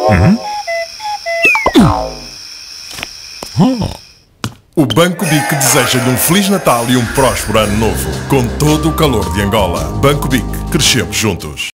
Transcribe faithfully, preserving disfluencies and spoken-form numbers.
Hum? O Banco B I C deseja-lhe um Feliz Natal e um próspero Ano Novo, com todo o calor de Angola. Banco B I C, crescemos juntos.